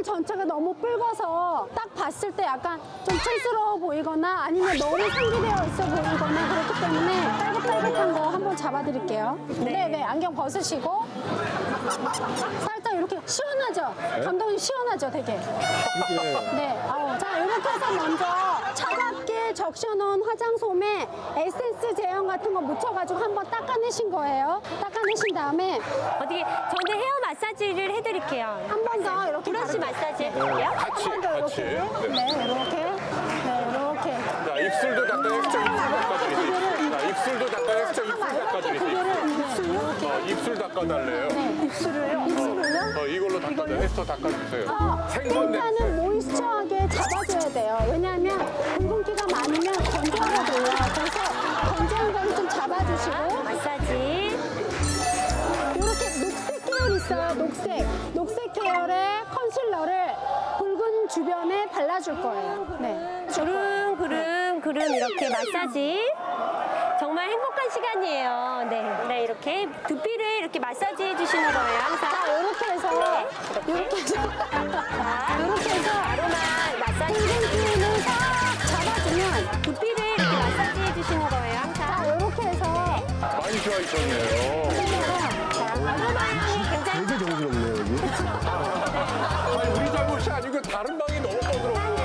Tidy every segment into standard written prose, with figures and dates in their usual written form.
전체가 너무 붉어서 딱 봤을 때 약간 좀 촌스러워 보이거나 아니면 너무 상기되어 있어 보이거나 그렇기 때문에 빨갛빨갛한 거 한번 잡아드릴게요. 네, 안경 벗으시고 살짝 이렇게 시원하죠? 감독님 시원하죠, 되게? 네. 자, 이렇게 해서 먼저 차갑게 적셔놓은 화장솜에 에센스 제형 같은 거 묻혀가지고 한번 닦아내신 거예요. 닦아내신 다음에 어떻게 저는 헤어 마사지를 해드릴게요. 한 번 더 이렇게 브러쉬 마사지 해드릴게요. 같이. 네, 이렇게. 자, 입술도 닦아요. 입술 닦아드리세요. 자, 입술도 닦아요. 입술 닦아드리세요. 입술 닦아달래요. 네, 입술을요? 이걸로 닦아줘요. 햇터 닦아주세요. 생선 냄새. 일단은 모이스처하게 잡아줘야 돼요. 왜냐하면 붉은기가 많으면 건조하거든요. 그래서 건조한 걸 좀 잡아주시고 마사지. 이렇게 녹색 계열 있어요. 녹색 계열의 컨실러를 붉은 주변에 발라줄 거예요. 네. 구름 이렇게 마사지. 정말 행복한 시간이에요. 네, 이렇게 두피를 이렇게 마사지 해주시는 거예요, 항상. 자, 이렇게 해서 아로마 마사지. 붉은기를 싹 잡아주면 두피를 이렇게 마사지 해주시는 거예요, 항상. 자, 이렇게 해서 많이 좋아하셨네요. 아로마 향이 굉장히 되게 정신없네요, 여기. 아니, 우리 잘못이 아니고 다른 방이 너무 떠들어오고.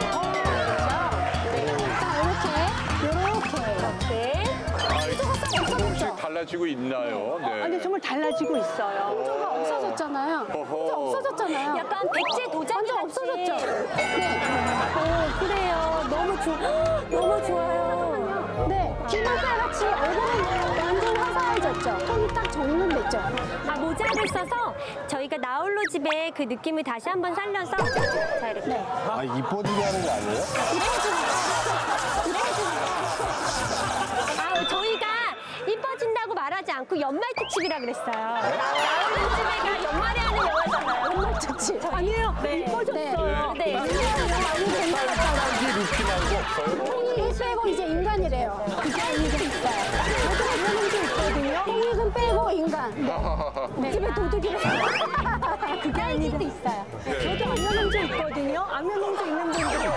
조금씩 달라지고 있나요? 네. 근데 정말 달라지고 있어요. 건조가 없어졌잖아요. 혼자 없어졌잖아요. 약간 백제 도자기 완전 같이. 없어졌죠? 네. 그래요. 너무 좋아요. 네. 기마살 같이 얼굴은 완전 화사해졌죠? 톤이 딱 정돈됐죠? 모자를 써서 저희가 나홀로 집에 그 느낌을 다시 한번 살려서 자, 이렇게. 네. 아, 이뻐지게 하는 거 아니에요? 저희가 이뻐진다고 말하지 않고 연말 특집이라 그랬어요. 나홀로 집에가 연말에 하는 영화잖아요. 연말 특집. 아니에요. 네. 이뻐졌어요. 네. 이게 루키 나는 거 없어요? 홍익 빼고 이제 인간이래요. 그게 있어요. 안면홍조 있거든요. 홍익은 빼고 인간. 네. 집에 도둑이래요. 그게 아니도 있어요. 저도 안면홍조 있거든요. 안면홍조 있는 분들은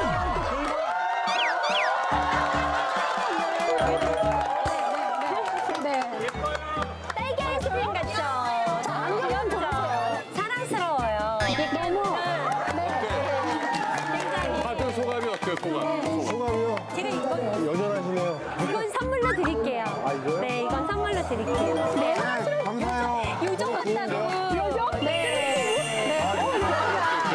딸기 아이스크림 같죠? 안경 좋으세요. 사랑스러워요. 너무. 다들 소감이 어때요, 소감? 소감이요? 제가 이건 여전하시네요. 선물로 드릴게요. 아, 이거요? 네, 이건 선물로 드릴게요. 네. 감사해요. 요정 같다고. 요정? 네.